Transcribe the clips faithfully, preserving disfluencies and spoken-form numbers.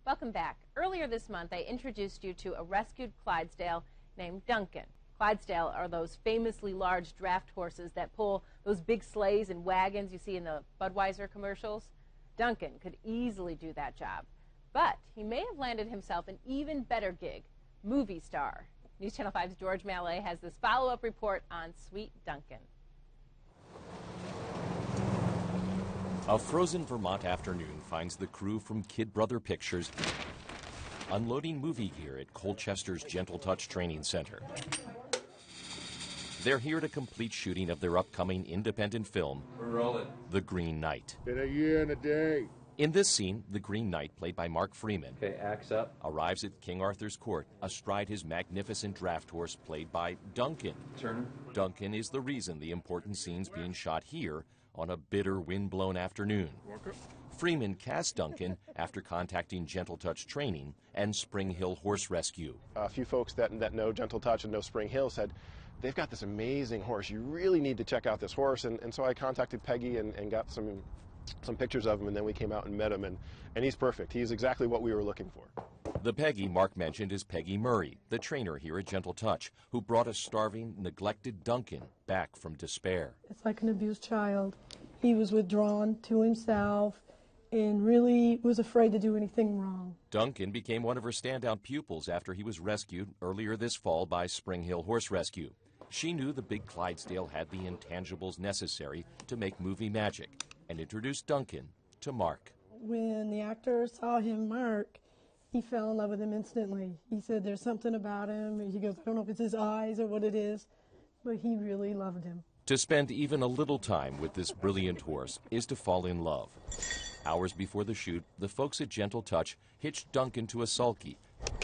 Welcome back. Earlier this month, I introduced you to a rescued Clydesdale named Duncan. Clydesdale are those famously large draft horses that pull those big sleighs and wagons you see in the Budweiser commercials. Duncan could easily do that job, but he may have landed himself an even better gig, movie star. News Channel five's George Mallet has this follow-up report on Sweet Duncan. A frozen Vermont afternoon finds the crew from Kid Brother Pictures unloading movie gear at Colchester's Gentle Touch Training Center. They're here to complete shooting of their upcoming independent film, We're rolling. The Green Knight. In a year and a day. In this scene, the Green Knight, played by Mark Freeman, Okay, axe up. arrives at King Arthur's court astride his magnificent draft horse played by Duncan. Turner. Duncan is the reason the important scene's being shot here on a bitter wind-blown afternoon. Freeman cast Duncan after contacting Gentle Touch Training and Spring Hill Horse Rescue. A few folks that, that know Gentle Touch and know Spring Hill said, they've got this amazing horse. You really need to check out this horse. And, and so I contacted Peggy and, and got some some pictures of him, and then we came out and met him, and, and he's perfect. He's exactly what we were looking for. The Peggy Mark mentioned is Peggy Murray, the trainer here at Gentle Touch, who brought a starving, neglected Duncan back from despair. It's like an abused child. He was withdrawn to himself and really was afraid to do anything wrong. Duncan became one of her standout pupils after he was rescued earlier this fall by Spring Hill Horse Rescue. She knew the big Clydesdale had the intangibles necessary to make movie magic and introduced Duncan to Mark. When the actor saw him, Mark, he fell in love with him instantly. He said there's something about him. He goes, I don't know if it's his eyes or what it is, but he really loved him. To spend even a little time with this brilliant horse is to fall in love. Hours before the shoot, the folks at Gentle Touch hitched Duncan to a sulky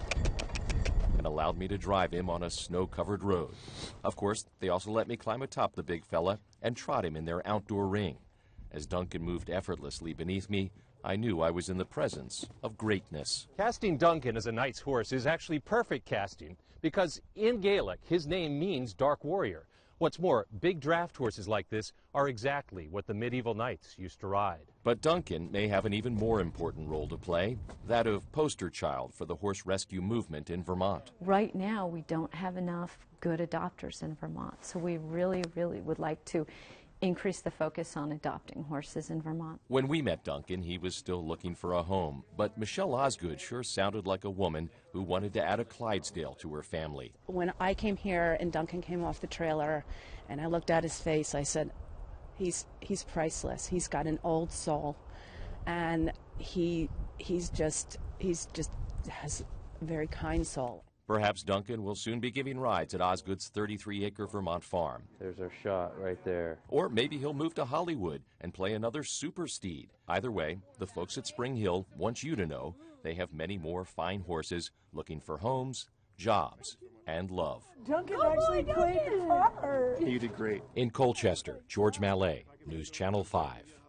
and allowed me to drive him on a snow-covered road. Of course, they also let me climb atop the big fella and trot him in their outdoor ring. As Duncan moved effortlessly beneath me, I knew I was in the presence of greatness. Casting Duncan as a knight's horse is actually perfect casting because in Gaelic, his name means dark warrior. What's more, big draft horses like this are exactly what the medieval knights used to ride. But Duncan may have an even more important role to play, that of poster child for the horse rescue movement in Vermont. Right now, we don't have enough good adopters in Vermont, so we really, really would like to increase the focus on adopting horses in Vermont. When we met Duncan, he was still looking for a home, but Michelle Osgood sure sounded like a woman who wanted to add a Clydesdale to her family. When I came here and Duncan came off the trailer and I looked at his face, I said, he's he's priceless. He's got an old soul, and he he's just he's just has a very kind soul. Perhaps Duncan will soon be giving rides at Osgood's thirty-three acre Vermont farm. There's our shot right there. Or maybe he'll move to Hollywood and play another super steed. Either way, the folks at Spring Hill want you to know they have many more fine horses looking for homes, jobs, and love. Duncan actually played the part. You did great. In Colchester, George Mallet, News Channel five.